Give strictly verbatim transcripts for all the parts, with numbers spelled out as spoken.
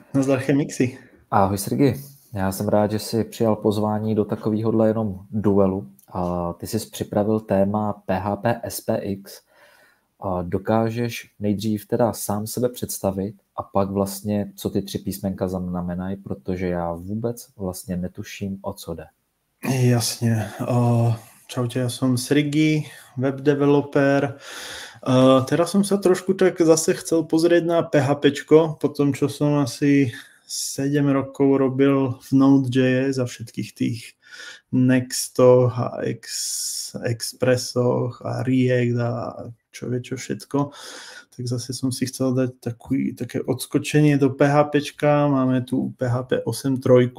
Nazdar Chemixy. Ahoj Sergi, já jsem rád, že jsi přijal pozvání do takovéhohle jenom duelu. A ty jsi připravil téma P H P S P X. A dokážeš nejdřív teda sám sebe představit a pak vlastně, co ty tři písmenka znamenají, protože já vůbec vlastně netuším, o co jde. Jasne. Uh, čaute, ja som Sergi, web developer. Uh, teraz som sa trošku tak zase chcel pozrieť na PHPčko, po tom, čo som asi sedem rokov robil v Node.js a všetkých tých Nextoch a Ex- Expressoch a React a čo vie čo všetko. Tak zase som si chcel dať taký, také odskočenie do PHPčka. Máme tu P H P osem tri.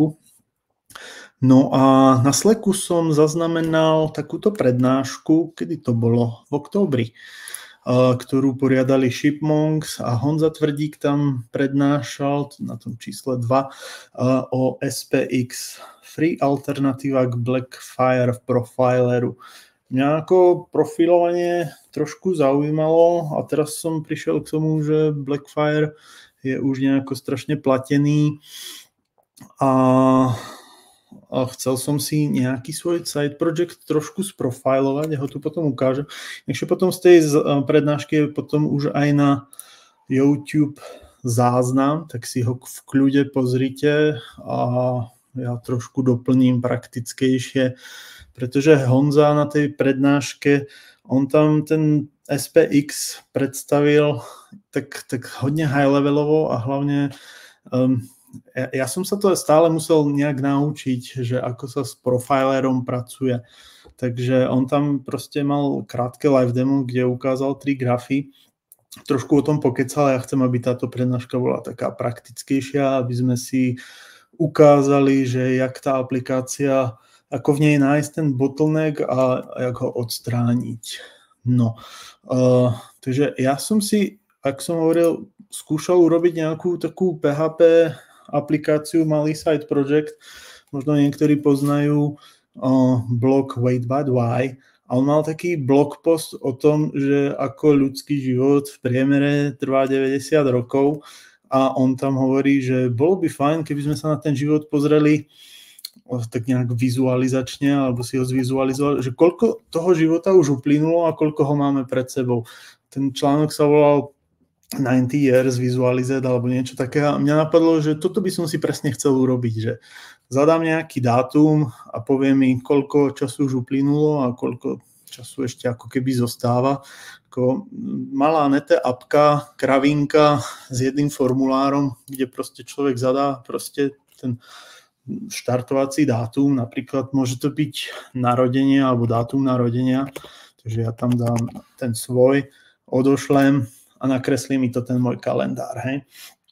No a na Slacku som zaznamenal takúto prednášku, kedy to bolo? V októbri, ktorú poriadali Chipmunks a Honza Tvrdík tam prednášal na tom čísle dva o S P X, free alternatíva k Blackfire v Profileru. Mňa ako profilovanie trošku zaujímalo a teraz som prišiel k tomu, že Blackfire je už nejako strašne platený a a chcel som si nejaký svoj side project trošku sprofilovať, ja ho tu potom ukážem. Takže potom z tej prednášky je potom už aj na YouTube záznam, tak si ho v kľude pozrite a ja trošku doplním praktickejšie, pretože Honza na tej prednáške, on tam ten S P X predstavil tak, tak hodne high levelovo a hlavne um, Ja, ja som sa to stále musel nejak naučiť, že ako sa s profilerom pracuje. Takže on tam proste mal krátke live demo, kde ukázal tri grafy. Trošku o tom pokecal, ja chcem, aby táto prednáška bola taká praktickejšia, aby sme si ukázali, že jak tá aplikácia, ako v nej nájsť ten bottleneck a jak ho odstrániť. No, uh, takže ja som si, ak som hovoril, skúšal urobiť nejakú takú P H P aplikáciu, malý side project, možno niektorí poznajú uh, blog Wait But Why, a on mal taký blog post o tom, že ako ľudský život v priemere trvá deväťdesiat rokov a on tam hovorí, že bolo by fajn, keby sme sa na ten život pozreli tak nejak vizualizačne, alebo si ho zvizualizovali, že koľko toho života už uplynulo a koľko ho máme pred sebou. Ten článok sa volal ninety years vizualized alebo niečo také a mňa napadlo, že toto by som si presne chcel urobiť, že zadám nejaký dátum a poviem mi, koľko času už uplynulo a koľko času ešte ako keby zostáva. Ako malá nete apka, kravinka s jedným formulárom, kde proste človek zadá proste ten štartovací dátum, napríklad môže to byť narodenie alebo dátum narodenia, takže ja tam dám ten svoj, odošlem a nakreslí mi to ten môj kalendár, hej.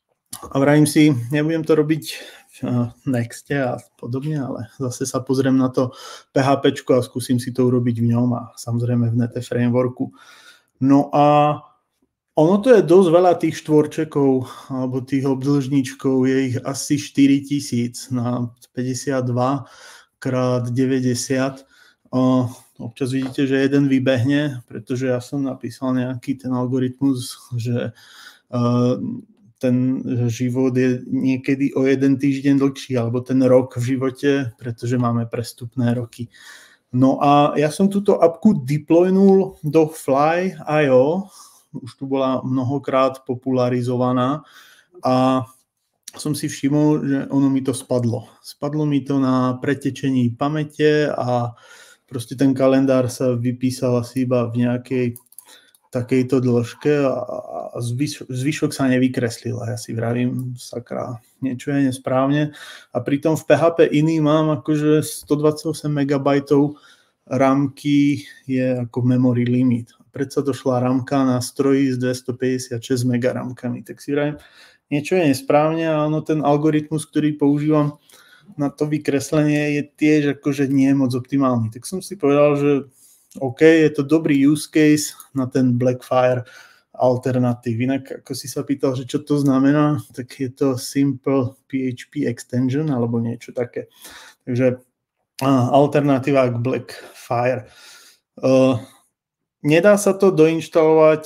A vravím si, nebudem to robiť v Nexte a podobne, ale zase sa pozriem na to PHPčko a skúsim si to urobiť v ňom a samozrejme v Nete frameworku. No a ono to je dosť veľa tých štvorčekov alebo tých obdĺžničkov, je ich asi štyritisíc na päťdesiatdva krát deväťdesiat. Uh, občas vidíte, že jeden vybehne, pretože ja som napísal nejaký ten algoritmus, že uh, ten život je niekedy o jeden týždeň dlhší, alebo ten rok v živote, pretože máme prestupné roky. No a ja som túto apku deploynul do Fly bodka io, už tu bola mnohokrát popularizovaná a som si všimol, že ono mi to spadlo. Spadlo mi to na pretečení pamäte a proste ten kalendár sa vypísal asi iba v nejakej takejto dĺžke a, a zvyš, zvyšok sa nevykreslil. A ja si vravím, sakra, niečo je nesprávne. A pritom v P H P iný mám akože stodvadsaťosem megabajtov rámky je ako memory limit. Predsa došla rámka na stroji s dvestopäťdesiatšesť megarámkami. Tak si vravím, niečo je nesprávne a ono ten algoritmus, ktorý používam na to vykreslenie, je tiež akože nie je moc optimálny. Tak som si povedal, že OK, je to dobrý use case na ten Blackfire alternatív. Inak, ako si sa pýtal, že čo to znamená, tak je to Simple P H P Extension alebo niečo také. Takže uh, alternatíva k Blackfire. Uh, nedá sa to doinštalovať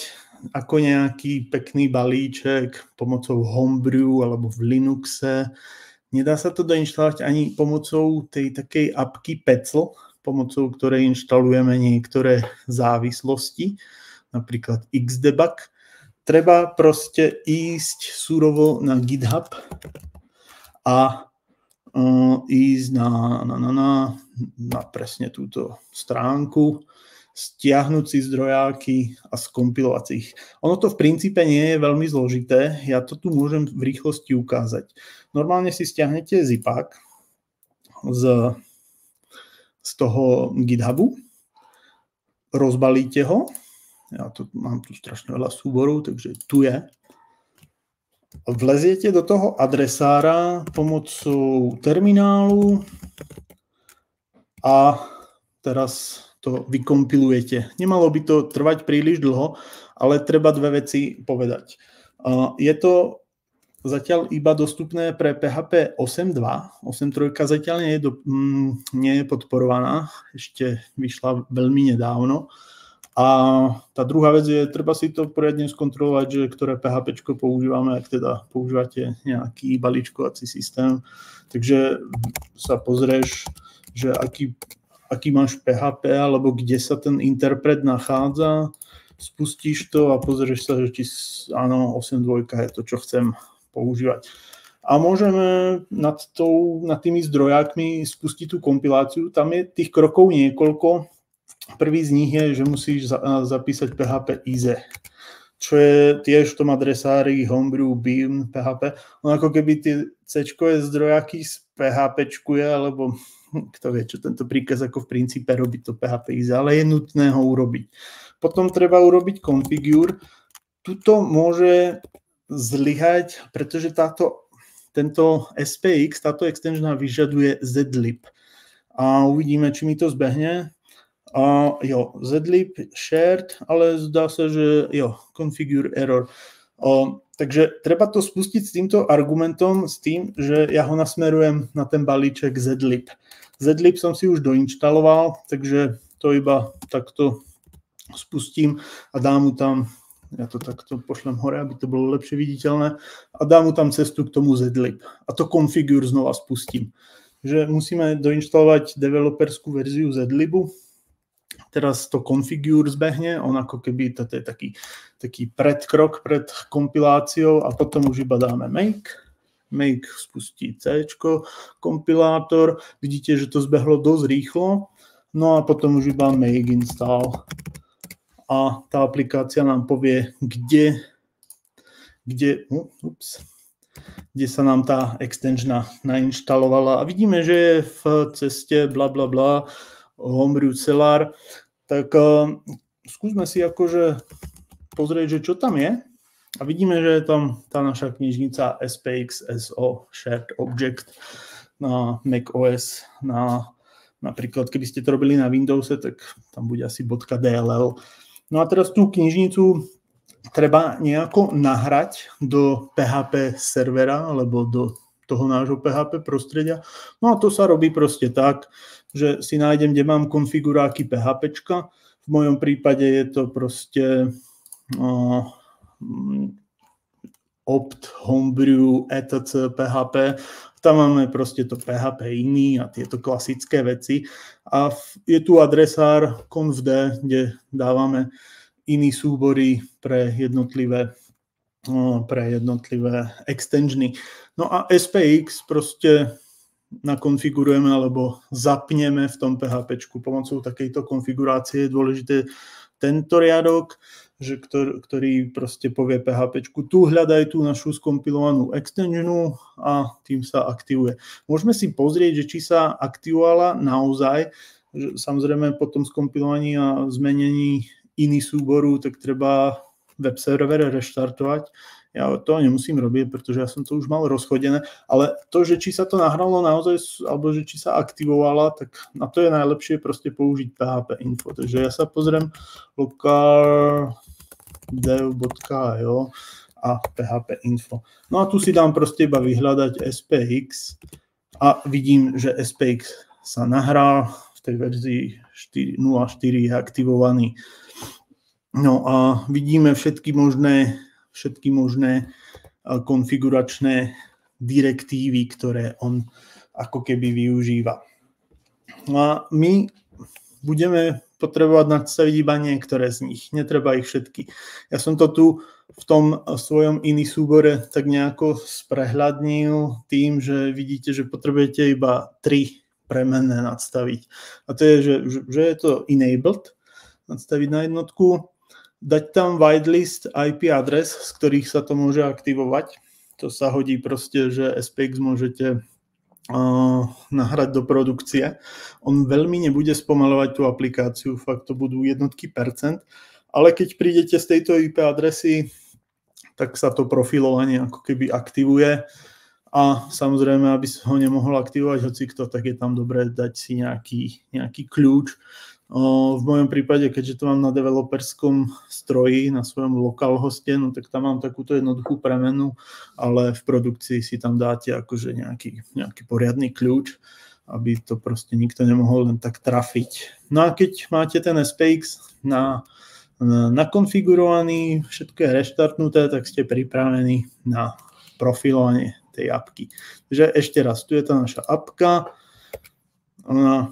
ako nejaký pekný balíček pomocou Homebrew alebo v Linuxe. Nedá sa to doinštalovať ani pomocou tej takej apky Petzl, pomocou ktorej inštalujeme niektoré závislosti, napríklad Xdebug. Treba proste ísť surovo na GitHub a uh, ísť na, na, na, na, na presne túto stránku, stiahnuť si zdrojáky a skompilovať ich. Ono to v princípe nie je veľmi zložité, ja to tu môžem v rýchlosti ukázať. Normálne si stiahnete zipák z, z toho GitHubu, rozbalíte ho, ja tu mám tu strašne veľa súborov, takže tu je. Vleziete do toho adresára pomocou terminálu a teraz to vykompilujete. Nemalo by to trvať príliš dlho, ale treba dve veci povedať. Je to zatiaľ iba dostupné pre P H P osem dva. osem tri zatiaľ nie je, do, mm, nie je podporovaná. Ešte vyšla veľmi nedávno. A tá druhá vec je, treba si to poriadne skontrolovať, že ktoré PHPčko používame, ak teda používate nejaký balíčkovací systém. Takže sa pozrieš, že aký, aký máš P H P, alebo kde sa ten interpret nachádza, spustíš to a pozrieš sa, že či áno, osem dva je to, čo chcem používať. A môžeme nad, tou, nad tými zdrojákmi spustiť tú kompiláciu. Tam je tých krokov niekoľko. Prvý z nich je, že musíš za, zapísať P H P exe, čo je tiež v tom adresári Homebrew, Beam, P H P. No ako keby tie C-čkové zdrojáky z PHPčkuje, alebo kto vie, čo tento príkaz ako v princípe robí to P H P exe, ale je nutné ho urobiť. Potom treba urobiť configure. Tuto môže zlyhať, pretože táto, tento S P X, táto extension vyžaduje zlib. A uvidíme, či mi to zbehne. A jo, zlib shared, ale zdá sa, že jo, configure error. O, takže treba to spustiť s týmto argumentom, s tým, že ja ho nasmerujem na ten balíček zlib. Zlib som si už doinštaloval, takže to iba takto spustím a dám mu tam, ja to takto pošlem hore, aby to bolo lepšie viditeľné, a dám mu tam cestu k tomu zlib. A to configure znova spustím. Že musíme doinštalovať developerskú verziu zlibu. Teraz to configure zbehne, on ako keby, toto je taký, taký predkrok pred kompiláciou a potom už iba dáme make. Make spustí C, kompilátor. Vidíte, že to zbehlo dosť rýchlo. No a potom už iba make install. A tá aplikácia nám povie, kde, kde, ups, kde sa nám tá extension nainštalovala. A vidíme, že je v ceste bla bla bla Homebrew Cellar, tak uh, skúsme si akože pozrieť, že čo tam je. A vidíme, že je tam tá naša knižnica S P X S O Shared Object na macOS. Na, napríklad, keby ste to robili na Windowse, tak tam bude asi .dll. No a teraz tú knižnicu treba nejako nahrať do P H P servera alebo do toho nášho P H P prostredia. No a to sa robí proste tak, že si nájdem, kde mám konfiguráky PHPčka. V mojom prípade je to proste uh, opt, homebrew, et cetera P H P. Tam máme proste to P H P iný a tieto klasické veci. A je tu adresár confd, kde dávame iný súbory pre jednotlivé, uh, pre jednotlivé extensiony. No a S P X proste nakonfigurujeme alebo zapneme v tom PHPčku. Pomocou takejto konfigurácie je dôležité tento riadok, že ktor, ktorý proste povie PHPčku, tu hľadaj tú našu skompilovanú extensionu a tým sa aktivuje. Môžeme si pozrieť, že či sa aktivovala naozaj, že samozrejme po tom skompilovaní a zmenení iný súboru, tak treba web server reštartovať. Ja to nemusím robiť, pretože ja som to už mal rozchodené, ale to, že či sa to nahralo naozaj, alebo že či sa aktivovala, tak na to je najlepšie proste použiť P H P info. Takže ja sa pozriem local dev.io a P H P info. No a tu si dám proste iba vyhľadať S P X a vidím, že S P X sa nahral, v tej verzii nula štyri je aktivovaný. No a vidíme všetky možné, všetky možné konfiguračné direktívy, ktoré on ako keby využíva. No a my budeme potrebovať nastaviť iba niektoré z nich, netreba ich všetky. Ja som to tu v tom svojom iný súbore tak nejako sprehľadnil tým, že vidíte, že potrebujete iba tri premenné nadstaviť. A to je, že, že je to enabled, nadstaviť na jednotku, dať tam whitelist í pé adres, z ktorých sa to môže aktivovať. To sa hodí proste, že es pé iks môžete uh, nahrať do produkcie. On veľmi nebude spomaľovať tú aplikáciu, fakt to budú jednotky percent, ale keď prídete z tejto í pé adresy, tak sa to profilovanie ako keby aktivuje a samozrejme, aby sa ho nemohol aktivovať hocikto, tak je tam dobré dať si nejaký, nejaký kľúč. V mojom prípade, keďže to mám na developerskom stroji, na svojom localhoste, no tak tam mám takúto jednoduchú premenu, ale v produkcii si tam dáte akože nejaký, nejaký poriadny kľúč, aby to proste nikto nemohol len tak trafiť. No a keď máte ten es pé iks na, na, nakonfigurovaný, všetko je reštartnuté, tak ste pripravení na profilovanie tej apky. Takže ešte raz, tu je tá naša apka, ona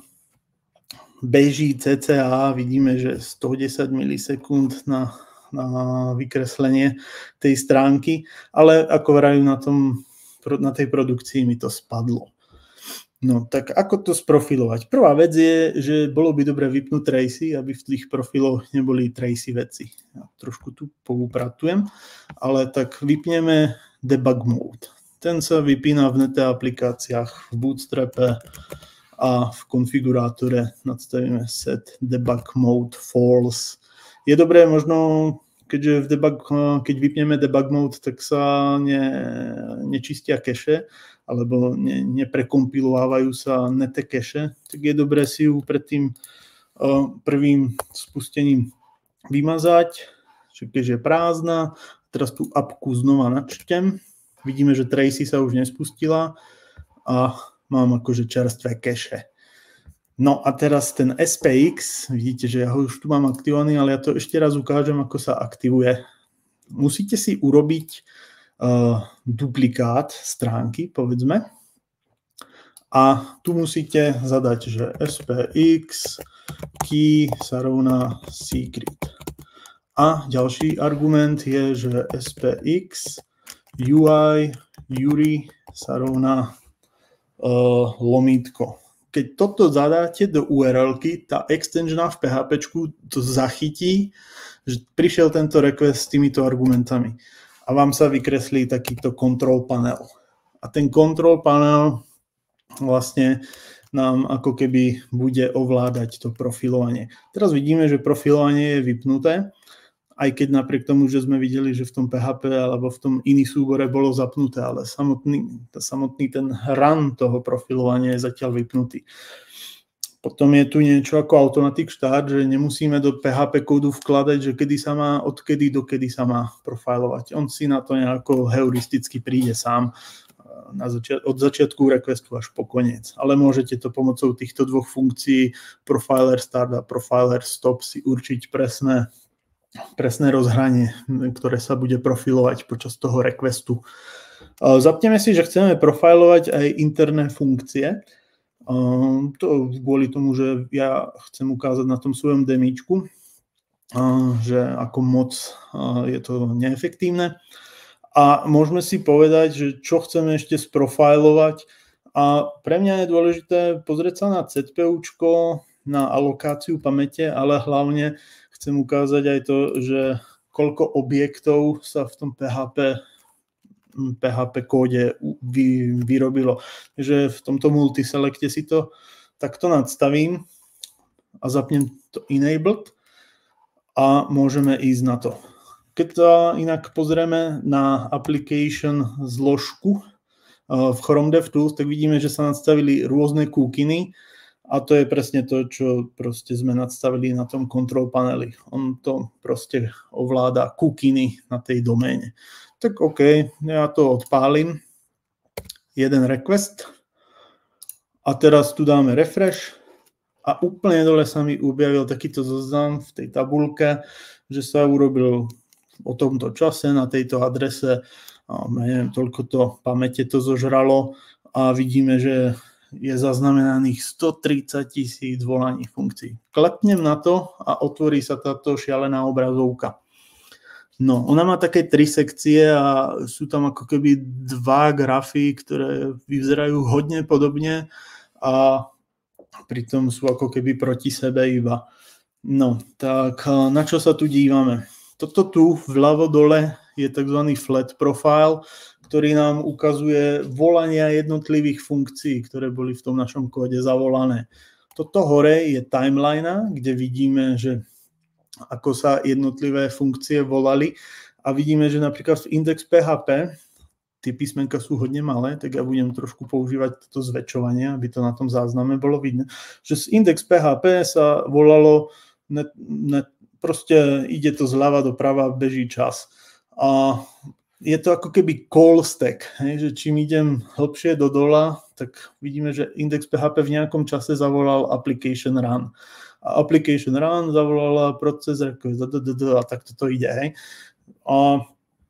beží cca, vidíme, že stodesať milisekúnd na, na vykreslenie tej stránky, ale ako vrajú na, tom, na tej produkcii mi to spadlo. No tak ako to sprofilovať? Prvá vec je, že bolo by dobre vypnúť tracy, aby v tých profiloch neboli tracy veci. Ja trošku tu poupratujem, ale tak vypneme debug mode. Ten sa vypína v nete aplikáciách, v Bootstrape a v konfigurátore nadstavíme set debug mode false. Je dobré možno, keďže v debug, keď vypneme debug mode, tak sa ne, nečistia cache, alebo ne, neprekompilovávajú sa nete cache, tak je dobré si ju pred tým uh, prvým spustením vymazať, keďže je prázdna. Teraz tú apku znova načtem. Vidíme, že Tracy sa už nespustila a mám akože čerstvé cache. No a teraz ten es pé iks, vidíte, že ja ho už tu mám aktivovaný, ale ja to ešte raz ukážem, ako sa aktivuje. Musíte si urobiť uh, duplikát stránky, povedzme. A tu musíte zadať, že es pé iks key sa rovná secret. A ďalší argument je, že es pé iks ú í Yuri sa rovná uh, lomítko. Keď toto zadáte do ú er elky, tá extensiona v PHPčku to zachytí, že prišiel tento request s týmito argumentami. A vám sa vykreslí takýto control panel. A ten control panel vlastne nám ako keby bude ovládať to profilovanie. Teraz vidíme, že profilovanie je vypnuté, aj keď napriek tomu, že sme videli, že v tom pé há pé alebo v tom iný súbore bolo zapnuté, ale samotný, samotný ten run toho profilovania je zatiaľ vypnutý. Potom je tu niečo ako automatic start, že nemusíme do pé há pé kódu vkladať, že kedy sa má, odkedy do kedy sa má profilovať. On si na to nejako heuristicky príde sám na začiat- od začiatku requestu až po koniec. Ale môžete to pomocou týchto dvoch funkcií profiler start a profiler stop si určiť presné presné rozhranie, ktoré sa bude profilovať počas toho requestu. Zapneme si, že chceme profilovať aj interné funkcie. To kvôli tomu, že ja chcem ukázať na tom svojom demíčku, že ako moc je to neefektívne. A môžeme si povedať, že čo chceme ešte sprofilovať. A pre mňa je dôležité pozrieť sa na cpúčko, na alokáciu pamäte, ale hlavne chcem ukázať aj to, že koľko objektov sa v tom pé há pé, pé há pé kóde vy, vyrobilo. Takže v tomto multiselekte si to takto nadstavím a zapnem to enabled a môžeme ísť na to. Keď sa inak pozrieme na application zložku v Chrome DevTools, tak vidíme, že sa nadstavili rôzne kúkiny. A to je presne to, čo proste sme nadstavili na tom control paneli. On to proste ovláda kukiny na tej doméne. Tak OK, ja to odpálim. Jeden request. A teraz tu dáme refresh. a úplne dole sa mi objavil takýto zoznam v tej tabulke, že sa urobil o tomto čase na tejto adrese, a neviem, toľko to pamäte to zožralo a vidíme, že je zaznamenaných stotridsať tisíc volaní funkcií. Klepnem na to a otvorí sa táto šialená obrazovka. No, ona má také tri sekcie a sú tam ako keby dva grafy, ktoré vyzerajú hodne podobne a pritom sú ako keby proti sebe iba. No, tak na čo sa tu dívame? Toto tu vľavo dole je tzv. Flat profile, ktorý nám ukazuje volania jednotlivých funkcií, ktoré boli v tom našom kóde zavolané. Toto hore je timeline, kde vidíme, že ako sa jednotlivé funkcie volali a vidíme, že napríklad v index.php tie písmenka sú hodne malé, tak ja budem trošku používať toto zväčšovanie, aby to na tom zázname bolo vidno, že z index.php sa volalo, ne, ne, proste ide to zľava doprava, beží čas. A je to ako keby call stack, hej, že čím idem hlbšie do dola, tak vidíme, že index.php v nejakom čase zavolal application run. A application run zavolala proces request a tak toto ide. Hej. A,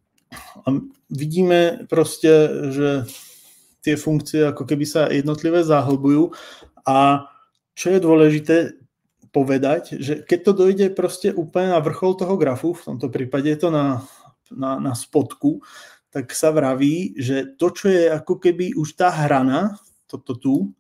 a vidíme proste, že tie funkcie ako keby sa jednotlivé zahlbujú a čo je dôležité povedať, že keď to dojde proste úplne na vrchol toho grafu, v tomto prípade je to na Na, na spodku, tak sa vraví, že to, čo je ako keby už tá hrana, toto tu,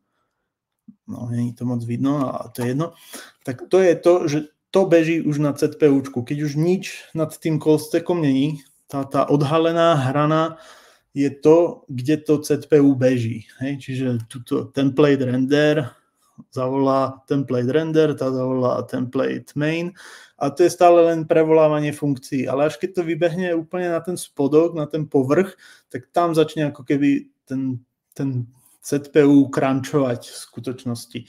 no nie je to moc vidno, a to je jedno, tak to je to, že to beží už na ZPUčku. Keď už nič nad tým call stackom není, tá, tá odhalená hrana je to, kde to zet pé ú beží. Hej? Čiže tuto template render zavolá template render, tá zavolá template main a to je stále len prevolávanie funkcií. Ale až keď to vybehne úplne na ten spodok, na ten povrch, tak tam začne ako keby ten, ten zet pé ú crunchovať v skutočnosti.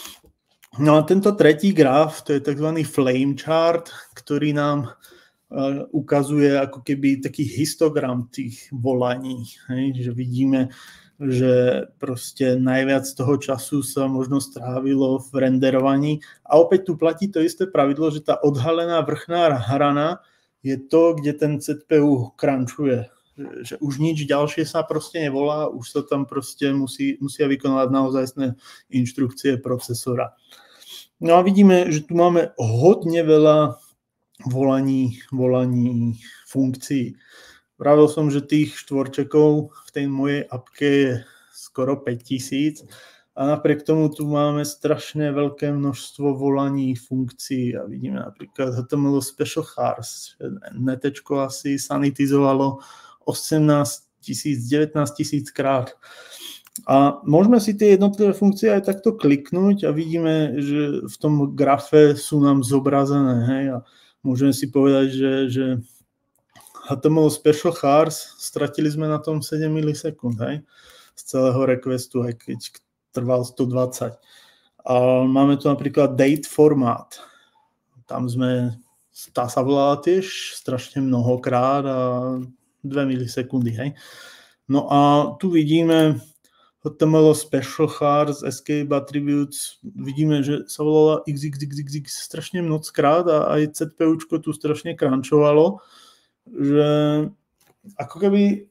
No a tento tretí graf, to je tzv. Flame chart, ktorý nám uh, ukazuje ako keby taký histogram tých volaní. Hej? Že vidíme, že proste najviac toho času sa možno strávilo v renderovaní. A opäť tu platí to isté pravidlo, že tá odhalená vrchná hrana je to, kde ten zet pé ú crunchuje. Že už nič ďalšie sa proste nevolá, už sa tam proste musí, musia vykonávať naozajstné inštrukcie procesora. No a vidíme, že tu máme hodne veľa volaní, volaní funkcií. Pravil som, že tých štvorčekov v tej mojej appke je skoro päťtisíc a napriek tomu tu máme strašne veľké množstvo volaní funkcií a vidíme napríklad há té em el special chars, netečko asi sanitizovalo osemnásť tisíc, devätnásť tisíc krát. A môžeme si tie jednotlivé funkcie aj takto kliknúť a vidíme, že v tom grafe sú nám zobrazené. Hej? A môžeme si povedať, že, že há té em el special chars, stratili sme na tom sedem milisekúnd, hej, z celého requestu, aj keď trval stodvadsať. A máme tu napríklad date formát. Tam sme, tá sa volala tiež strašne mnohokrát a dve milisekundy, hej. No a tu vidíme há té em el special chars, escape attributes, vidíme, že sa volala xxxxx strašne mnohokrát a aj ZPUčko tu strašne crunchovalo, že ako keby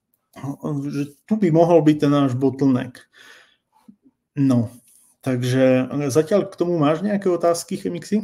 že tu by mohol byť ten náš bottleneck. No, takže zatiaľ k tomu máš nejaké otázky, Chemixy?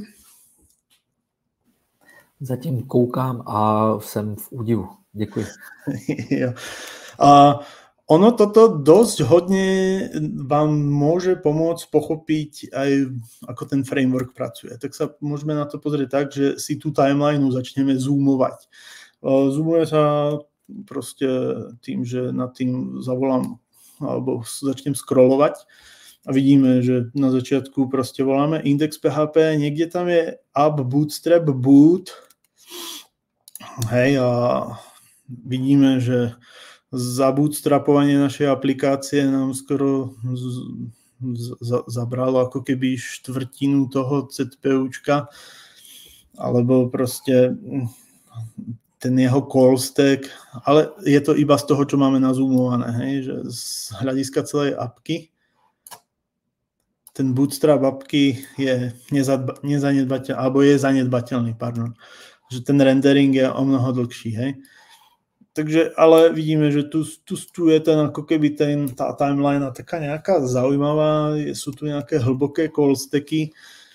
Zatím koukám a jsem v údivu. Děkuji. Jo. A ono toto dosť hodne vám môže pomôcť pochopiť aj ako ten framework pracuje. Tak sa môžeme na to pozrieť tak, že si tú timelineu začneme zoomovať. Zoomuje sa proste tým, že nad tým zavolám alebo začnem scrollovať a vidíme, že na začiatku proste voláme index.php, niekde tam je app bootstrap boot. Hej, a vidíme, že za bootstrapovanie našej aplikácie nám skoro z, z, zabralo ako keby štvrtinu toho ZPUčka, alebo proste ten jeho call stack, ale je to iba z toho, čo máme nazoomované, hej, že z hľadiska celej appky. ten bootstrap apky je nezadba- nezanedbateľný, alebo je zanedbateľný, pardon. Že ten rendering je o mnoho dlhší, hej. Takže, ale vidíme, že tu, tu, tu je ten ako keby ten, tá timeline taká nejaká zaujímavá, sú tu nejaké hlboké call stacky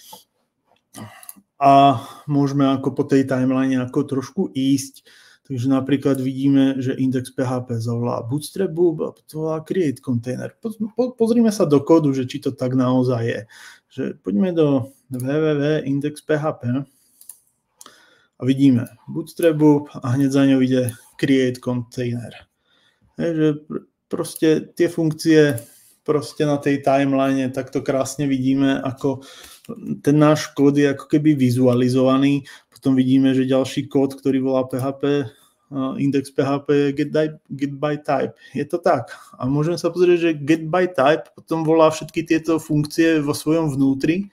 a môžeme ako po tej timeline ako trošku ísť. Takže napríklad vidíme, že index P H P zavolá bootstrap boop a potom volá create container. Po, po, pozrime sa do kódu, že či to tak naozaj je. Že poďme do www bodka index bodka p h p a vidíme bootstrap boop a hneď za ňou ide create container. Je, že proste tie funkcie proste na tej timeline takto krásne vidíme, ako ten náš kód je ako keby vizualizovaný. Potom vidíme, že ďalší kód, ktorý volá P H P, index P H P je get, get by type. Je to tak. A môžeme sa pozrieť, že get by type potom volá všetky tieto funkcie vo svojom vnútri,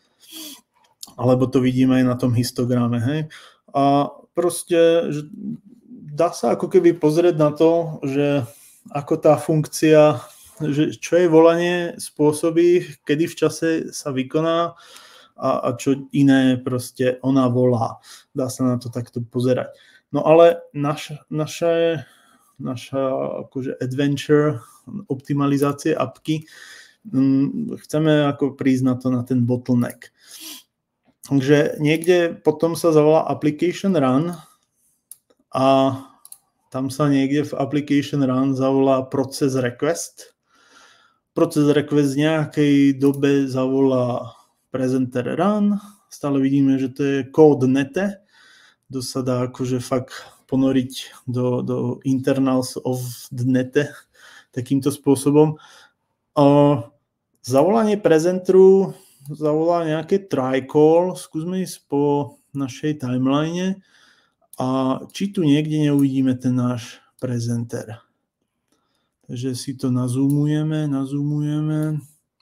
alebo to vidíme aj na tom histograme. Hej? A proste že dá sa ako keby pozrieť na to, že ako tá funkcia, že čo jej volanie spôsobí, kedy v čase sa vykoná a, a čo iné proste ona volá. Dá sa na to takto pozerať. No ale naš, naša, naša akože adventure, optimalizácie apky, chceme ako prísť na to, na ten bottleneck. Takže niekde potom sa zavolá application run a tam sa niekde v application run zavolá process request. Process request v nejakej dobe zavolá presenter run. Stále vidíme, že to je kód nete. To sa dá akože fakt ponoriť do, do internals of the nete takýmto spôsobom. A zavolanie presenteru zavolá nejaké try call. Skúsme ísť po našej timeline a či tu niekde neuvidíme ten náš presenter. Takže si to nazoomujeme, nazoomujeme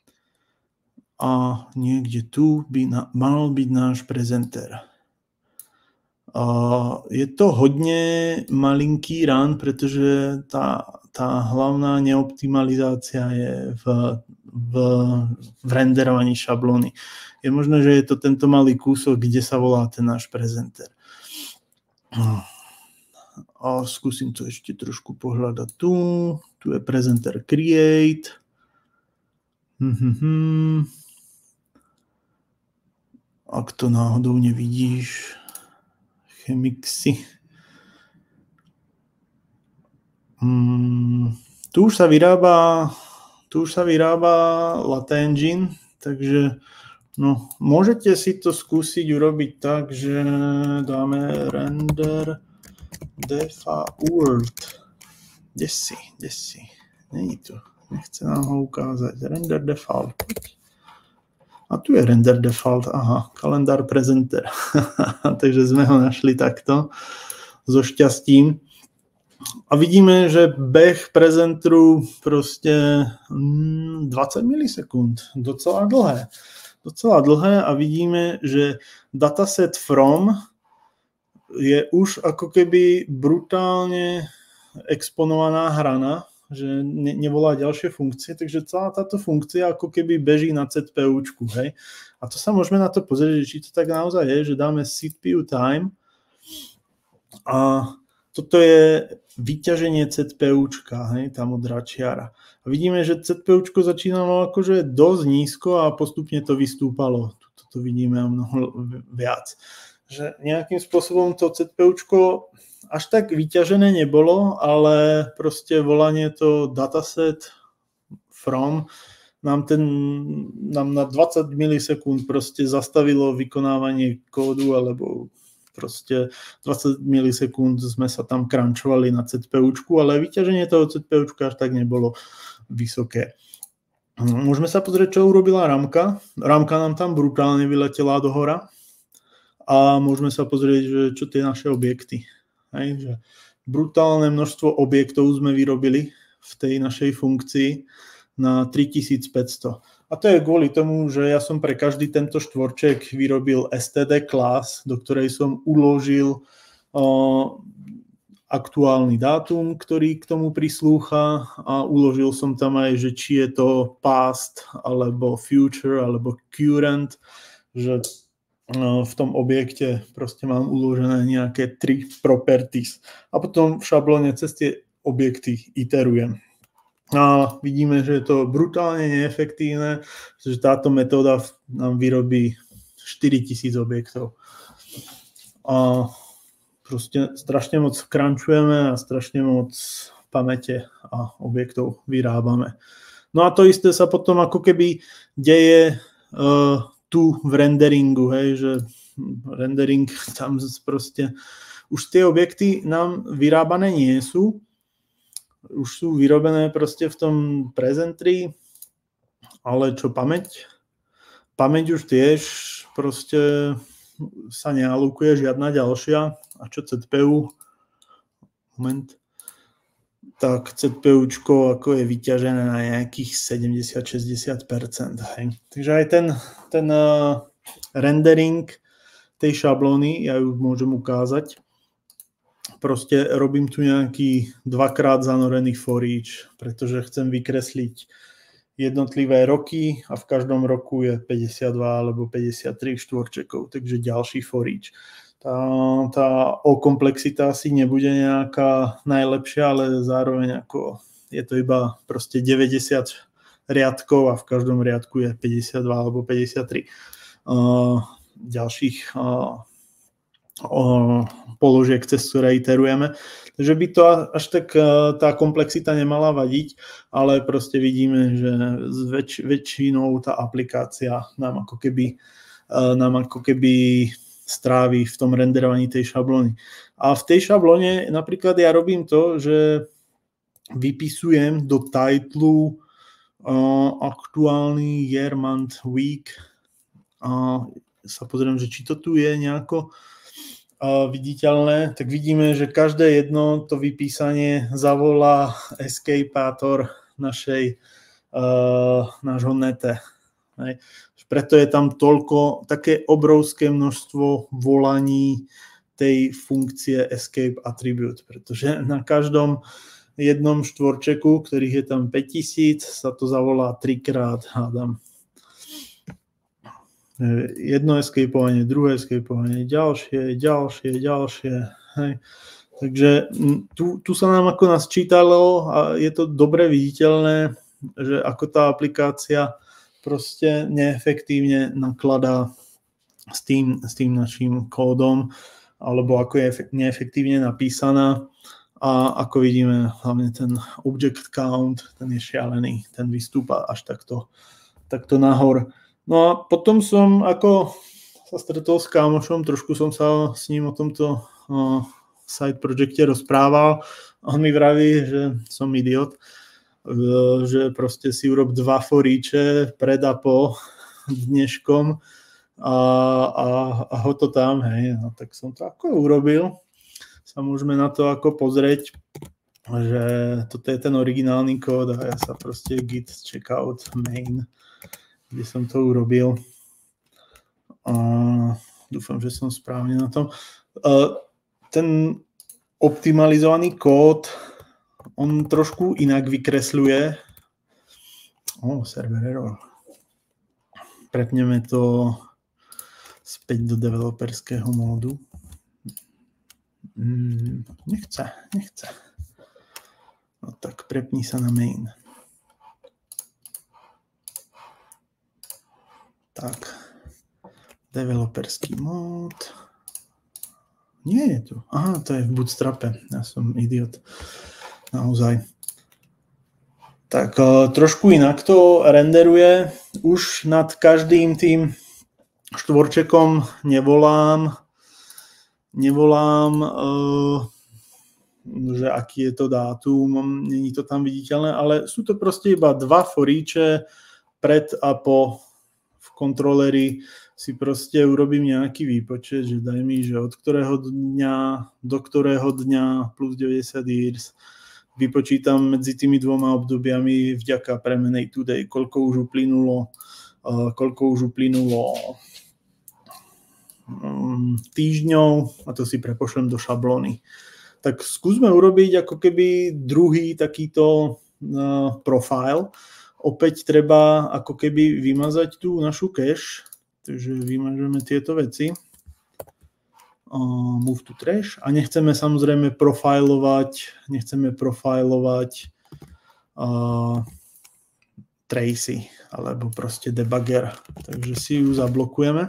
a niekde tu by na, mal byť náš prezenter. A je to hodne malinký run, pretože tá, tá hlavná neoptimalizácia je v, v, v renderovaní šablóny. Je možné, že je to tento malý kúsok, kde sa volá ten náš prezenter. A skúsim to ešte trošku pohľadať tu. Tu je presenter create. Mm-hmm. Ak to náhodou nevidíš, chemixy. Mm, tu už sa vyrába tu už sa vyrába Latte Engine, takže no, môžete si to skúsiť urobiť tak, že dáme render default. Kde si? Kde si? Není tu. Nechce nám ho ukázať. Render default. A tu je render default. Aha, kalendár presenter. Takže sme ho našli takto. So šťastím. A vidíme, že beh prezenteru proste dvadsať milisekúnd. Docela dlhé. Docela dlhé a vidíme, že dataset from je už ako keby brutálne exponovaná hrana, že ne, nevolá ďalšie funkcie, takže celá táto funkcia ako keby beží na cpúčku, hej. A to sa môžeme na to pozrieť, či to tak naozaj je, že dáme cpu time a toto je vyťaženie cpúčka, hej, tá modrá čiara. A vidíme, že cpúčko začínalo akože dosť nízko a postupne to vystúpalo. Toto vidíme o mnoho viac. Že nejakým spôsobom to cpúčko až tak vyťažené nebolo, ale proste volanie to dataset from nám, ten, nám na dvadsať milisekúnd proste zastavilo vykonávanie kódu, alebo proste dvadsať milisekúnd sme sa tam crunchovali na cpúčku, ale vyťaženie toho cpúčka až tak nebolo vysoké. Môžeme sa pozrieť, čo urobila rámka. Rámka nám tam brutálne vyletela do hora a môžeme sa pozrieť, že čo tie naše objekty. Hej, že brutálne množstvo objektov sme vyrobili v tej našej funkcii na tritisícpäťsto. A to je kvôli tomu, že ja som pre každý tento štvorček vyrobil std class, do ktorej som uložil uh, aktuálny dátum, ktorý k tomu prislúcha a uložil som tam aj, že či je to past, alebo future, alebo current, že v tom objekte proste mám uložené nejaké tri properties a potom v šablóne cez tie objekty iterujem. A vidíme, že je to brutálne neefektívne, pretože táto metóda nám vyrobí štyritisíc objektov. A proste strašne moc crunchujeme a strašne moc pamäte a objektov vyrábame. No a to isté sa potom ako keby deje uh, tu v renderingu, hej, že rendering tam proste už tie objekty nám vyrábané nie sú, už sú vyrobené proste v tom presentri, ale čo pamäť? Pamäť už tiež proste sa nealokuje žiadna ďalšia. A čo cé pé ú? Moment. Tak cé pé účko ako je vyťažené na nejakých sedemdesiat až šesťdesiat percent. Hej. Takže aj ten, ten uh, rendering tej šablóny, ja ju môžem ukázať. Proste robím tu nejaký dvakrát zanorený for each, pretože chcem vykresliť jednotlivé roky a v každom roku je päťdesiatdva alebo päťdesiattri štvorčekov, takže ďalší for each. Tá, tá o komplexita asi nebude nejaká najlepšia, ale zároveň ako je to iba proste deväťdesiat riadkov a v každom riadku je päťdesiatdva alebo päťdesiattri uh, ďalších uh, uh, položiek, cez ktoré iterujeme. Takže by to až tak tá komplexita nemala vadiť, ale proste vidíme, že s väč- väčšinou tá aplikácia nám ako keby, nám ako keby strávi v tom renderovaní tej šablóny. A v tej šablóne napríklad ja robím to, že vypisujem do titlu uh, aktuálny year, month, week a sa pozriem, že či to tu je nejako viditeľné, tak vidíme, že každé jedno to vypísanie zavolá escapátor našej, uh, nášho nete. Hej. Preto je tam toľko, také obrovské množstvo volaní tej funkcie escape attribute, pretože na každom jednom štvorčeku, ktorých je tam päťtisíc, sa to zavolá trikrát, hádam. Jedno escapeovanie, druhé escapeovanie, ďalšie, ďalšie, ďalšie. Hej. Takže tu, tu sa nám ako nás čítalo a je to dobre viditeľné, že ako tá aplikácia proste neefektívne nakladá s tým, s tým naším kódom, alebo ako je neefektívne napísaná. A ako vidíme, hlavne ten object count, ten je šialený, ten vystúpa až takto, takto nahor. No a potom som ako sa stretol s kámošom, trošku som sa s ním o tomto uh, side projekte rozprával. On mi vraví, že som idiot, uh, že proste si urob dva for eache pred a po dneškom a, a, a ho to tam, hej. No, tak som to ako urobil. Sa môžeme na to ako pozrieť, že toto je ten originálny kód a ja sa proste git checkout main, kde som to urobil. A dúfam, že som správne na tom. Ten optimalizovaný kód, on trošku inak vykresľuje. O, server error. Prepneme to späť do developerského módu. Mm, nechce, nechce. No tak prepni sa na main. Tak, developerský mód. Nie je tu. Aha, to je v Bootstrape. Ja som idiot. Naozaj. Tak, trošku inak to renderuje. Už nad každým tým štvorčekom nevolám, nevolám, že aký je to dátum, není to tam viditeľné, ale sú to proste iba dva for eache pred a po. V kontroleri si proste urobím nejaký výpočet, že daj mi, že od ktorého dňa do ktorého dňa plus deväťdesiat years vypočítam medzi tými dvoma obdobiami vďaka premenej today, koľko už uplynulo, uh, koľko už uplynulo um, týždňov a to si prepošlem do šablóny. tak skúsme urobiť ako keby druhý takýto uh, profile. Opäť treba ako keby vymazať tú našu cache, takže vymažeme tieto veci. Uh, move to trash a nechceme samozrejme profilovať, nechceme profilovať uh, Tracy alebo proste debugger, takže si ju zablokujeme.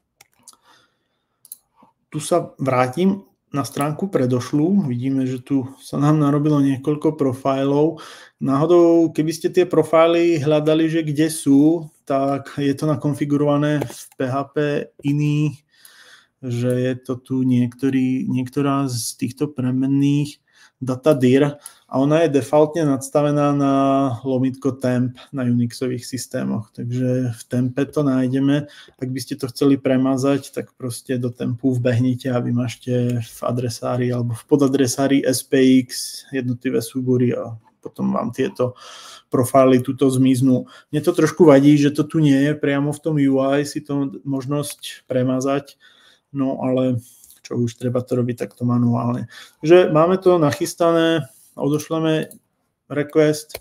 Tu sa vrátim na stránku predošlú. Vidíme, že tu sa nám narobilo niekoľko profilov. Náhodou, keby ste tie profily hľadali, že kde sú, tak je to nakonfigurované v pé há pé iný, že je to tu niektorý, niektorá z týchto premenných data dir a ona je defaultne nadstavená na lomitko temp na Unixových systémoch. Takže v tempe to nájdeme. Ak by ste to chceli premazať, tak proste do tempu vbehnite a vymažte v adresári alebo v podadresári es pé iks jednotlivé súbory a potom vám tieto profily tuto zmiznú. Mne to trošku vadí, že to tu nie je priamo v tom ú í si to možnosť premazať, no ale čo už treba to robiť takto manuálne. Takže máme to nachystané, odošleme request,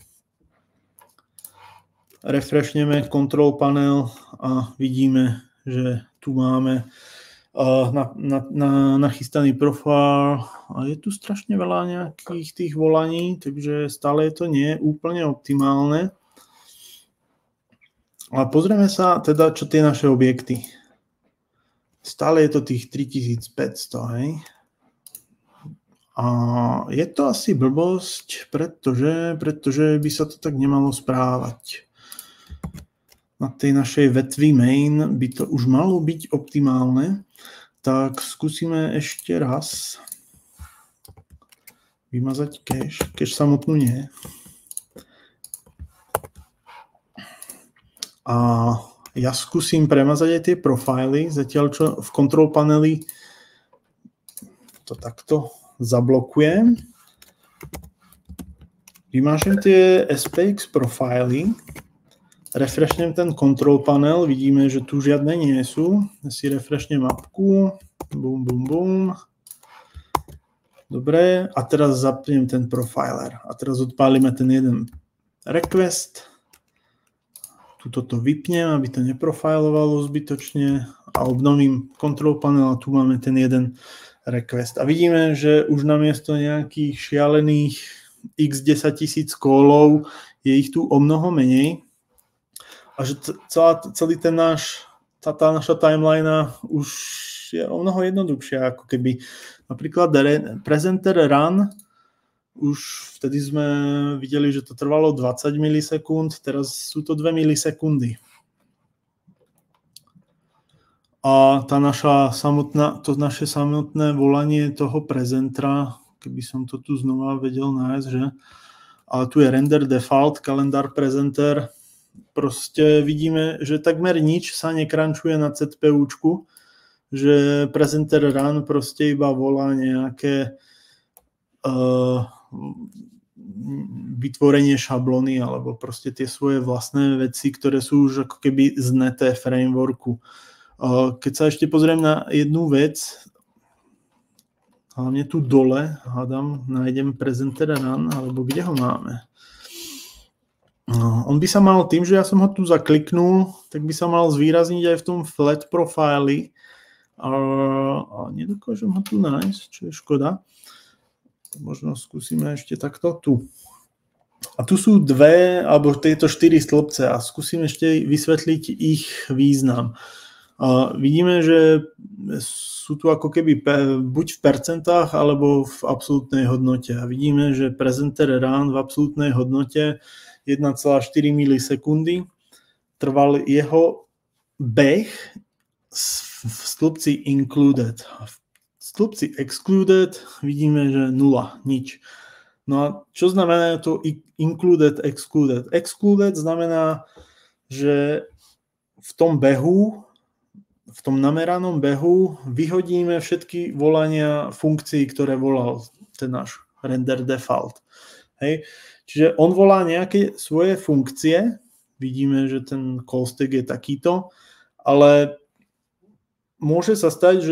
refreshneme control panel a vidíme, že tu máme uh, na, na, na, nachystaný profil a je tu strašne veľa nejakých tých volaní, takže stále je to nie úplne optimálne. A pozrieme sa teda, čo tie naše objekty. Stále je to tých tritisícpäťsto, hej. A je to asi blbosť, pretože, pretože by sa to tak nemalo správať. Na tej našej vetvi main by to už malo byť optimálne. Tak skúsime ešte raz vymazať cache. Cache samotnú nie. A ja skúsim premazať aj tie profily, zatiaľ čo v control paneli to takto zablokujem. Vymážem tie es pé iks profily, refreshnem ten control panel, vidíme, že tu žiadne nie sú. Ja si refreshnem mapku, bum, bum, bum. Dobre, a teraz zapnem ten profiler. A teraz odpálime ten jeden request. Tuto to vypnem, aby to neprofilovalo zbytočne a obnovím control panel a tu máme ten jeden request. A vidíme, že už namiesto nejakých šialených x desaťtisíc callov je ich tu o mnoho menej a že celá, celý ten náš, tá, tá naša timeline už je o mnoho jednoduchšia, ako keby napríklad presenter run. Už vtedy sme videli, že to trvalo dvadsať milisekúnd, teraz sú to dve milisekundy. A tá naša samotná, to naše samotné volanie toho prezentra, keby som to tu znova vedel nájsť, že? Ale tu je render default, kalendár presenter. Proste vidíme, že takmer nič sa nekrančuje na cpúčku, že presenter run proste iba volá nejaké uh, vytvorenie šablony alebo proste tie svoje vlastné veci, ktoré sú už ako keby zneté frameworku. Keď sa ešte pozriem na jednu vec, hlavne tu dole, hádam, nájdem presenter run, alebo kde ho máme? On by sa mal tým, že ja som ho tu zakliknul, tak by sa mal zvýrazniť aj v tom flat profile, a nedokážem ho tu nájsť, čo je škoda. Možno skúsime ešte takto tu. A tu sú dve, alebo tieto štyri stĺpce a skúsim ešte vysvetliť ich význam. A vidíme, že sú tu ako keby buď v percentách, alebo v absolútnej hodnote. A vidíme, že presenter run v absolútnej hodnote jeden celá štyri milisekundy trval jeho beh v stĺpci included. V stĺpci excluded vidíme, že nula, nič. No a čo znamená to included, excluded? Excluded znamená, že v tom behu, v tom nameranom behu vyhodíme všetky volania funkcií, ktoré volal ten náš render default. Hej. Čiže on volá nejaké svoje funkcie, vidíme, že ten call stack je takýto, ale môže sa stať, že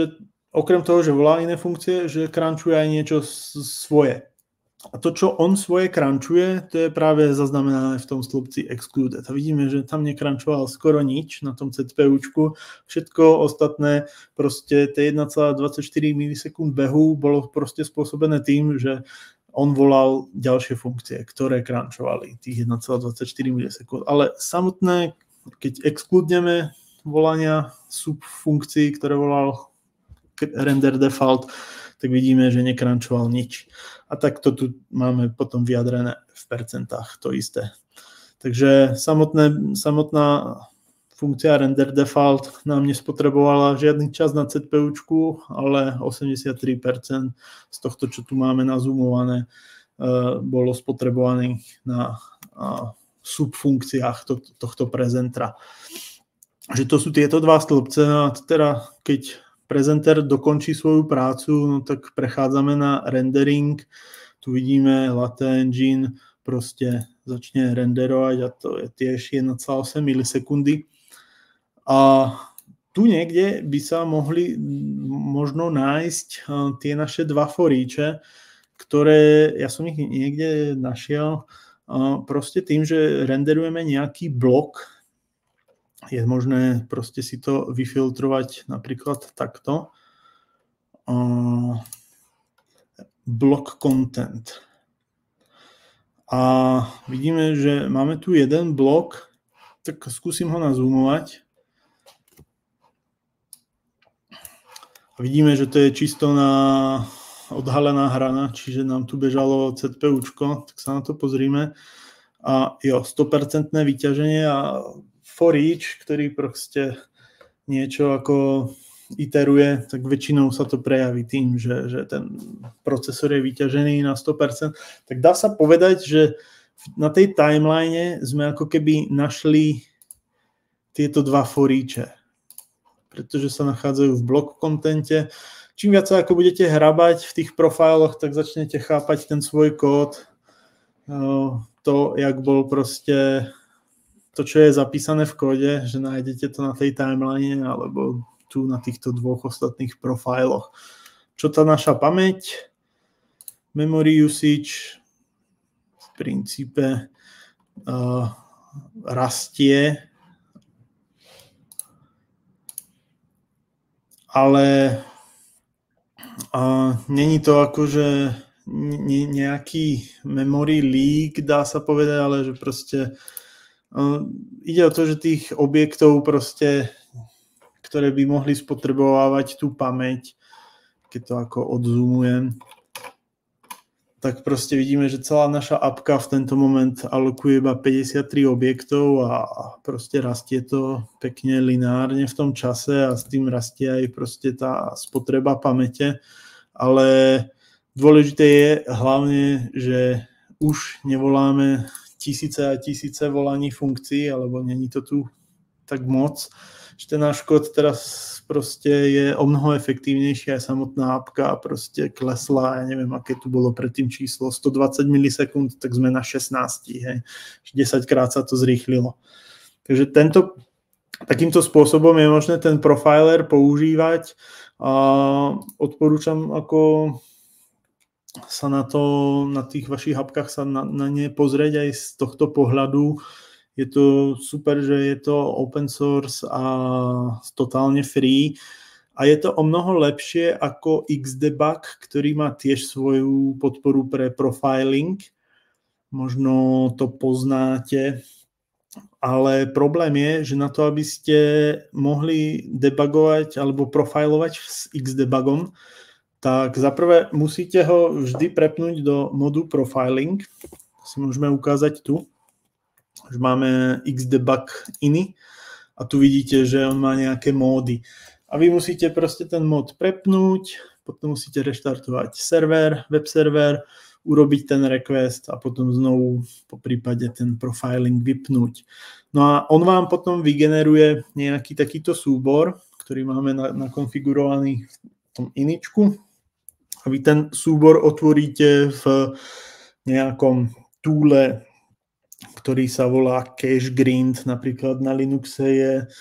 okrem toho, že volá iné funkcie, že crunchuje aj niečo svoje. A to, čo on svoje crunchuje, to je práve zaznamenané v tom slupci excluded. A vidíme, že tam nekrančoval skoro nič na tom CPUčku. Všetko ostatné, proste tie jeden celá dvadsaťštyri milisekúnd behu bolo proste spôsobené tým, že on volal ďalšie funkcie, ktoré crunchovali tých jeden celá dvadsaťštyri milisekúnd. Ale samotné, keď excludneme volania subfunkcií, ktoré volal render default, tak vidíme, že nekrančoval nič. A tak to tu máme potom vyjadrené v percentách, to isté. Takže samotné, samotná funkcia render default nám nespotrebovala žiadny čas na CPUčku, ale osemdesiattri percent z tohto, čo tu máme nazumované, bolo spotrebovaných na subfunkciách to, tohto prezentra. Že to sú tieto dva stĺpce, a teda keď prezenter dokončí svoju prácu, no tak prechádzame na rendering. Tu vidíme Latte Engine proste začne renderovať a to je tiež jeden celá osem milisekundy. A tu niekde by sa mohli možno nájsť tie naše dva foríče, ktoré, ja som ich niekde našiel, proste tým, že renderujeme nejaký blok, je možné proste si to vyfiltrovať napríklad takto. Uh, block content. A vidíme, že máme tu jeden blok, tak skúsim ho nazoomovať. A vidíme, že to je čisto na odhalená hrana, čiže nám tu bežalo CPUčko, tak sa na to pozrime. A jo, sto percent vyťaženie a for each, ktorý proste niečo ako iteruje, tak väčšinou sa to prejaví tým, že, že ten procesor je vyťažený na sto percent. Tak dá sa povedať, že na tej timeline sme ako keby našli tieto dva for eache, pretože sa nachádzajú v block contente. Čím viac ako budete hrabať v tých profiloch, tak začnete chápať ten svoj kód, to, jak bol proste to, čo je zapísané v kóde, že nájdete to na tej timeline alebo tu na týchto dvoch ostatných profiloch. Čo tá naša pamäť? Memory usage v princípe uh, rastie, ale uh, není to akože ne, nejaký memory leak, dá sa povedať, ale že proste Uh, ide o to, že tých objektov proste, ktoré by mohli spotrebovávať tú pamäť, keď to ako odzoomujem, tak proste vidíme, že celá naša apka v tento moment alokuje iba päťdesiattri objektov a proste rastie to pekne lineárne v tom čase a s tým rastie aj proste tá spotreba pamäte, ale dôležité je hlavne, že už nevoláme tisíce a tisíce volaní funkcií, alebo není to tu tak moc, že ten náš kód teraz proste je o mnoho efektívnejší, aj samotná apka proste klesla, ja neviem, aké tu bolo predtým číslo, stodvadsať milisekúnd, tak sme na šestnásť, hej, desaťkrát sa to zrýchlilo. Takže tento, takýmto spôsobom je možné ten profiler používať a odporúčam ako sa na to, na tých vašich apkách sa na, na ne pozrieť aj z tohto pohľadu. Je to super, že je to open source a totálne free a je to o mnoho lepšie ako Xdebug, ktorý má tiež svoju podporu pre profiling. Možno to poznáte, ale problém je, že na to, aby ste mohli debugovať alebo profilovať s Xdebugom, tak zaprvé musíte ho vždy prepnúť do modu profiling. To si môžeme ukázať tu. Už máme Xdebug ini a tu vidíte, že on má nejaké módy. A vy musíte proste ten mod prepnúť, potom musíte reštartovať server, web server, urobiť ten request a potom znovu po prípade ten profiling vypnúť. No a on vám potom vygeneruje nejaký takýto súbor, ktorý máme nakonfigurovaný v tom iničku. A vy ten súbor otvoríte v nejakom túle, ktorý sa volá Cache Grind. Napríklad na Linuxe je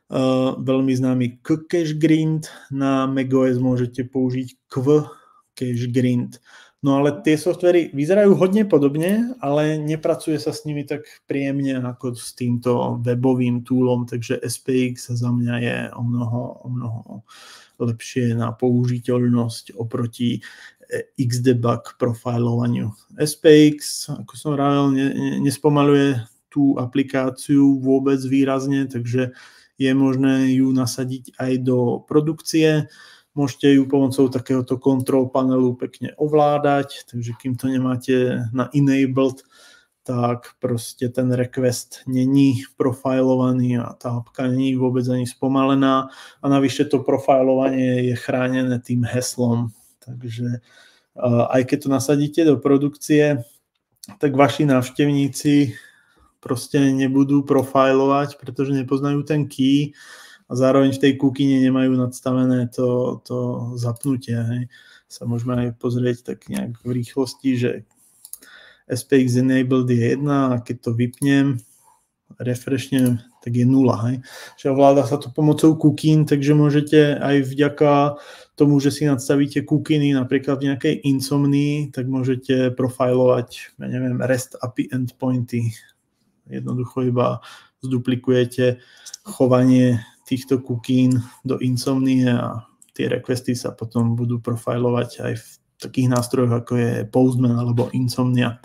Uh, veľmi známy K-Cache-Grind, na macOS môžete použiť Kv-Cache-Grind. No ale tie softvery vyzerajú hodne podobne, ale nepracuje sa s nimi tak príjemne ako s týmto webovým toolom, takže es pé iks za mňa je o mnoho, o mnoho lepšie na použiteľnosť oproti Xdebug profilovaniu. es pé iks, ako som rával, ne, nespomaluje tú aplikáciu vôbec výrazne, takže je možné ju nasadiť aj do produkcie. Môžete ju pomocou takéhoto control panelu pekne ovládať, takže kým to nemáte na enabled, tak proste ten request není profilovaný a tá apka není vôbec ani spomalená a navyše to profilovanie je chránené tým heslom. Takže aj keď to nasadíte do produkcie, tak vaši návštevníci proste nebudú profilovať, pretože nepoznajú ten key a zároveň v tej kukine nemajú nadstavené to, to zapnutie. Hej. Sa môžeme aj pozrieť tak nejak v rýchlosti, že es pé iks enabled je jedna a keď to vypnem, refreshnem, tak je nula. Hej. Že ovláda sa to pomocou kukín, takže môžete aj vďaka tomu, že si nadstavíte kukiny napríklad v nejakej insomnii, tak môžete profilovať, ja neviem, REST á pé í endpointy. Jednoducho iba zduplikujete chovanie týchto kukín do insomnie a tie requesty sa potom budú profilovať aj v takých nástrojoch, ako je Postman alebo Insomnia.